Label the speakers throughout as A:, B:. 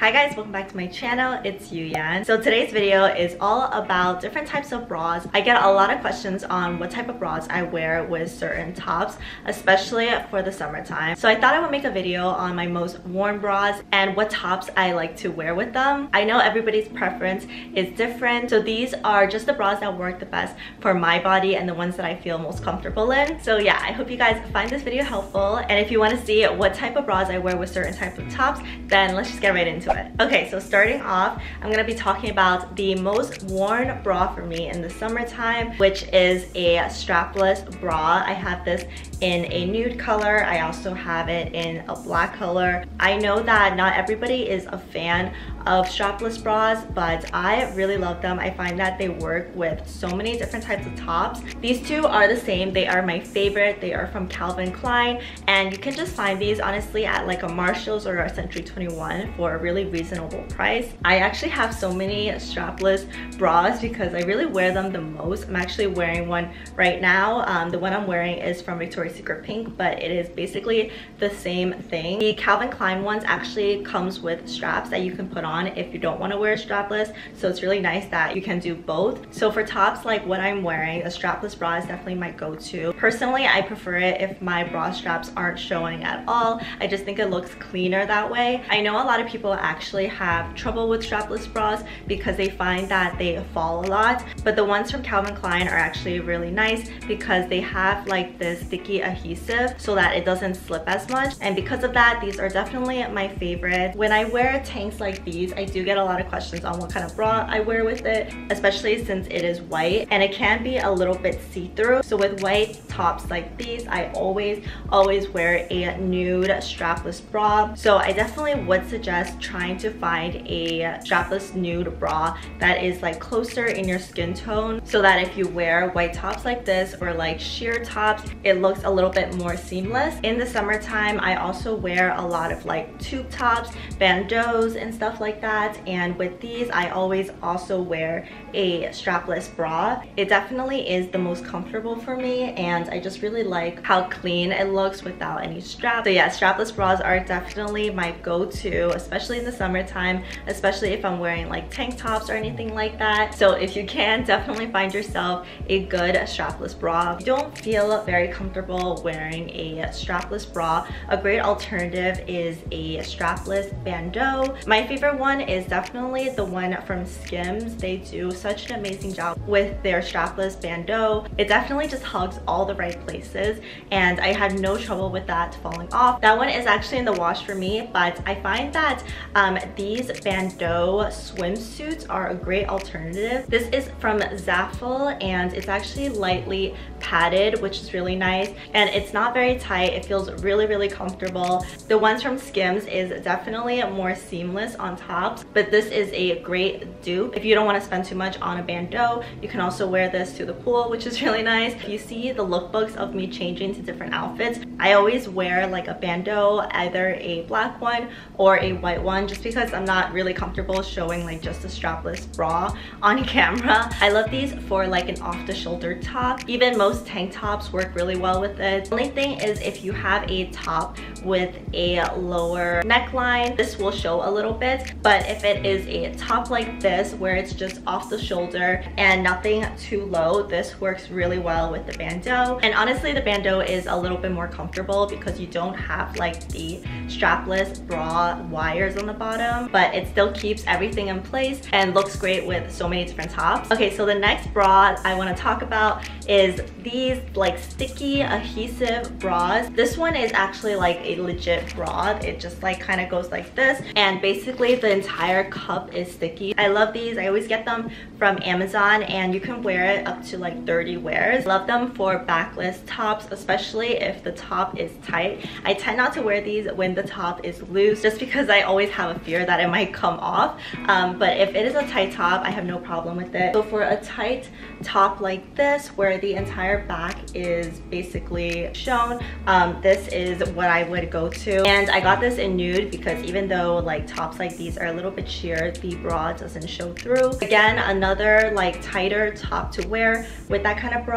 A: Hi guys, welcome back to my channel. It's Yuyan. So today's video is all about different types of bras. I get a lot of questions on what type of bras I wear with certain tops, especially for the summertime. So I thought I would make a video on my most worn bras and what tops I like to wear with them. I know everybody's preference is different, so these are just the bras that work the best for my body and the ones that I feel most comfortable in. So yeah, I hope you guys find this video helpful, and if you want to see what type of bras I wear with certain types of tops, then let's just get right into it. Okay, so starting off, I'm gonna be talking about the most worn bra for me in the summertime, which is a strapless bra. I have this in a nude color. I also have it in a black color. I know that not everybody is a fan of strapless bras, but I really love them. I find that they work with so many different types of tops. These two are the same. They are my favorite. They are from Calvin Klein, and you can just find these honestly at like a Marshalls or a Century 21 for a really reasonable price. I actually have so many strapless bras because I really wear them the most. I'm actually wearing one right now. The one I'm wearing is from Victoria's Secret Pink, but it is basically the same thing. The Calvin Klein ones actually comes with straps that you can put on if you don't want to wear strapless, so it's really nice that you can do both. So for tops like what I'm wearing, a strapless bra is definitely my go-to. Personally, I prefer it if my bra straps aren't showing at all. I just think it looks cleaner that way. I know a lot of people actually have trouble with strapless bras because they find that they fall a lot, but the ones from Calvin Klein are actually really nice because they have like this sticky adhesive so that it doesn't slip as much, and because of that, these are definitely my favorite. When I wear tanks like these, I do get a lot of questions on what kind of bra I wear with it, especially since it is white and it can be a little bit see-through. So with white tops like these, I always wear a nude strapless bra. So I definitely would suggest trying to find a strapless nude bra that is like closer in your skin tone, so that if you wear white tops like this or like sheer tops, it looks a little bit more seamless. In the summertime, I also wear a lot of like tube tops, bandeaus and stuff like that, and with these I always also wear a strapless bra. It definitely is the most comfortable for me, and I just really like how clean it looks without any strap. So yeah, strapless bras are definitely my go-to, especially in the summertime, especially if I'm wearing like tank tops or anything like that. So if you can, definitely find yourself a good strapless bra. If you don't feel very comfortable wearing a strapless bra, a great alternative is a strapless bandeau. My favorite one is definitely the one from Skims. They do such an amazing job with their strapless bandeau. It definitely just hugs all the right places, and I had no trouble with that falling off. That one is actually in the wash for me, but I find that these bandeau swimsuits are a great alternative. This is from Zaful, and it's actually lightly padded, which is really nice, and it's not very tight. It feels really comfortable. The ones from Skims is definitely more seamless on tops, but this is a great dupe. If you don't want to spend too much on a bandeau, you can also wear this to the pool, which is really nice. If you see the lookbooks of me changing to different outfits, I always wear like a bandeau, either a black one or a white one, just because I'm not really comfortable showing like just a strapless bra on camera. I love these for like an off-the-shoulder top. Even most tank tops work really well with it. The only thing is if you have a top with a lower neckline, this will show a little bit, but if it is a top like this where it's just off the shoulder and nothing too low, this works really well with the bandeau. And honestly, the bandeau is a little bit more comfortable because you don't have like the strapless bra wires on the bottom, but it still keeps everything in place and looks great with so many different tops. Okay, so the next bra I want to talk about is these like sticky adhesive bras. This one is actually like a legit bra. It just like kind of goes like this, and basically the entire cup is sticky. I love these. I always get them from Amazon, and you can wear it up to like 30 wears. I love them for backless tops, especially if the top is tight. I tend not to wear these when the top is loose, just because I always have a fear that it might come off, but if it is a tight top, I have no problem with it. So for a tight top like this where the entire back is basically shown, this is what I would go to. And I got this in nude because even though like tops like these are a little bit sheer, the bra doesn't show through. Again, another like tighter top to wear with that kind of bra.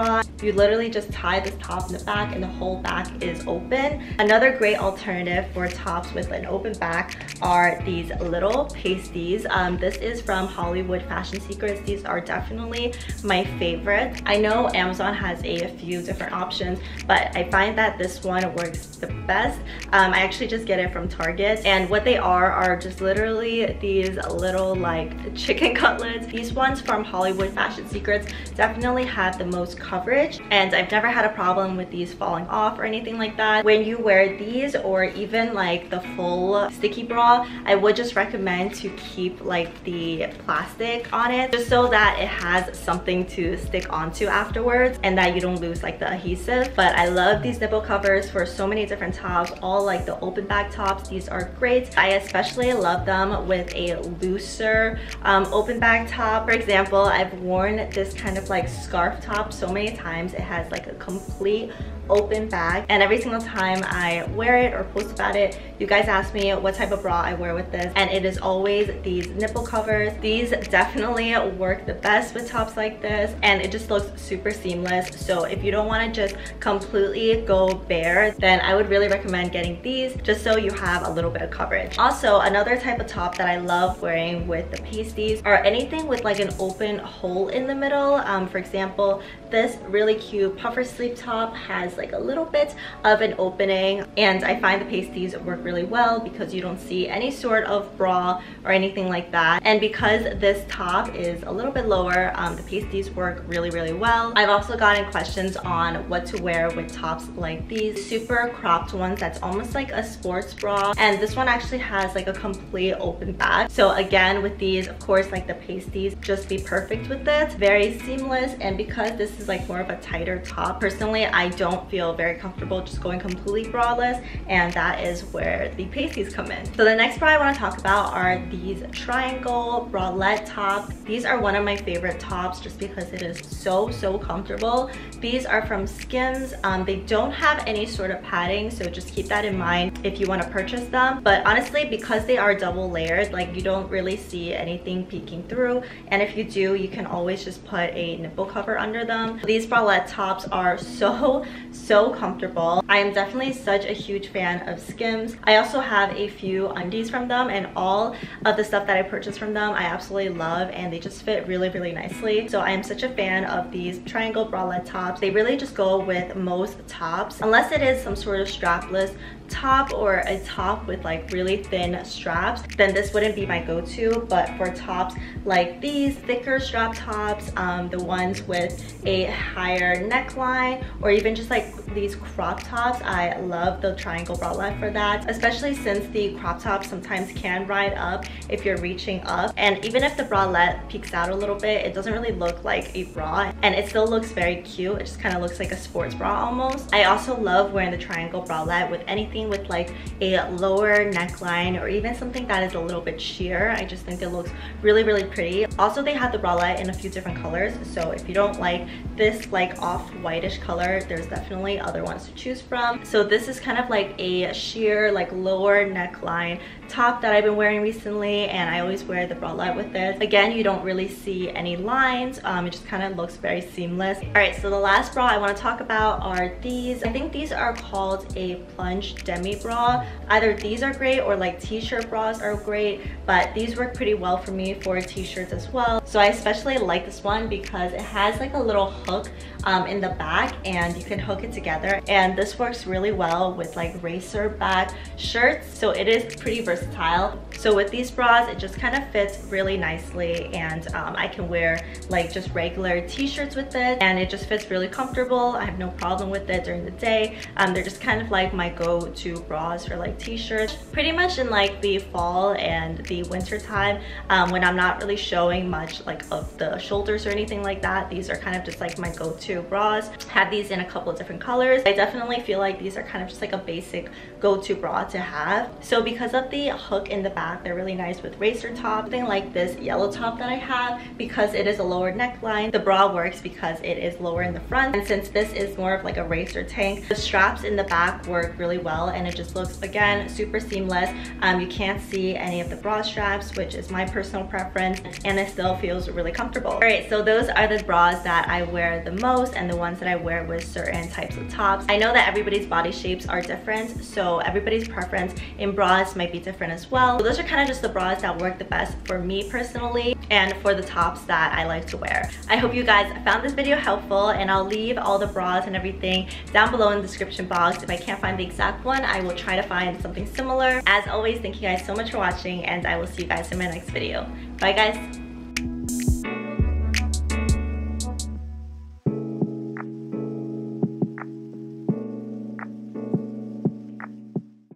A: You literally just tie this top in the back and the whole back is open. Another great alternative for tops with an open back are these little pasties. This is from Hollywood Fashion Secrets. These are definitely my favorite. I know Amazon has a few different options, but I find that this one works the best. I actually just get it from Target, and what they are just literally these little like chicken cutlets. These ones from Hollywood Fashion Secrets definitely have the most coverage, and I've never had a problem with these falling off or anything like that. When you wear these, or even like the full sticky bra, I would just recommend to keep like the plastic on it, just so that it has something to stick onto afterwards and that you don't lose like the adhesive. But I love these nipple covers for so many different tops, all like the open back tops. These are great. I especially love them with a looser open back top. For example, I've worn this kind of like scarf top so many times. It has like a complete open bag, and every single time I wear it or post about it, you guys ask me what type of bra I wear with this, and it is always these nipple covers. These definitely work the best with tops like this, and it just looks super seamless. So if you don't want to just completely go bare, then I would really recommend getting these, just so you have a little bit of coverage. Also, another type of top that I love wearing with the pasties are anything with like an open hole in the middle. For example, this really cute puffer sleeve top has like a little bit of an opening, and I find the pasties work really well because you don't see any sort of bra or anything like that. And because this top is a little bit lower, the pasties work really well. I've also gotten questions on what to wear with tops like these super cropped ones that's almost like a sports bra, and this one actually has like a complete open back. So again, with these, of course, like the pasties just be perfect with this. Very seamless, and because this is like more of a tighter top, personally I don't feel very comfortable just going completely braless, and that is where the pasties come in. So the next bra I want to talk about are these triangle bralette tops. These are one of my favorite tops just because it is so comfortable. These are from Skims. They don't have any sort of padding, so just keep that in mind if you want to purchase them. But honestly, because they are double layered, like you don't really see anything peeking through, and if you do, you can always just put a nipple cover under them. These bralette tops are so comfortable. I am definitely such a huge fan of Skims. I also have a few undies from them, and all of the stuff that I purchased from them I absolutely love, and they just fit really nicely. So I am such a fan of these triangle bralette tops. They really just go with most tops, unless it is some sort of strapless top or a top with like really thin straps, then this wouldn't be my go-to. But for tops like these thicker strap tops, the ones with a higher neckline, or even just like these crop tops, I love the triangle bralette for that, especially since the crop tops sometimes can ride up if you're reaching up, and even if the bralette peeks out a little bit, it doesn't really look like a bra, and it still looks very cute. It just kind of looks like a sports bra almost. I also love wearing the triangle bralette with anything with like a lower neckline, or even something that is a little bit sheer. I just think it looks really pretty. Also, they have the bralette in a few different colors, so if you don't like this like off-whitish color, there's definitely other ones to choose from. So this is kind of like a sheer like lower neckline top that I've been wearing recently, and I always wear the bralette with this. Again, you don't really see any lines. It just kind of looks very seamless. All right, so the last bra I want to talk about are these. I think these are called a plunge demi bra. Either these are great, or like t-shirt bras are great, but these work pretty well for me for t-shirts as well. So I especially like this one because it has like a little hook in the back, and you can hook it together, and this works really well with like racer back shirts, so it is pretty versatile. So with these bras, it just kind of fits really nicely, and I can wear like just regular t-shirts with it, and it just fits really comfortable. I have no problem with it during the day. They're just kind of like my go-to bras for like t-shirts, pretty much in like the fall and the winter time, when I'm not really showing much like of the shoulders or anything like that. These are kind of just like my go-to bras. Have these in a couple of different colors. I definitely feel like these are kind of just like a basic go-to bra to have. So because of the hook in the back, they're really nice with racer top. Something like this yellow top that I have, because it is a lower neckline, the bra works because it is lower in the front, and since this is more of like a racer tank, the straps in the back work really well well, and it just looks, again, super seamless. You can't see any of the bra straps, which is my personal preference, and it still feels really comfortable. All right, so those are the bras that I wear the most and the ones that I wear with certain types of tops. I know that everybody's body shapes are different, so everybody's preference in bras might be different as well. So those are kind of just the bras that work the best for me personally and for the tops that I like to wear. I hope you guys found this video helpful, and I'll leave all the bras and everything down below in the description box. If I can't find the exact one, I will try to find something similar. As always, thank you guys so much for watching, and I will see you guys in my next video. Bye guys!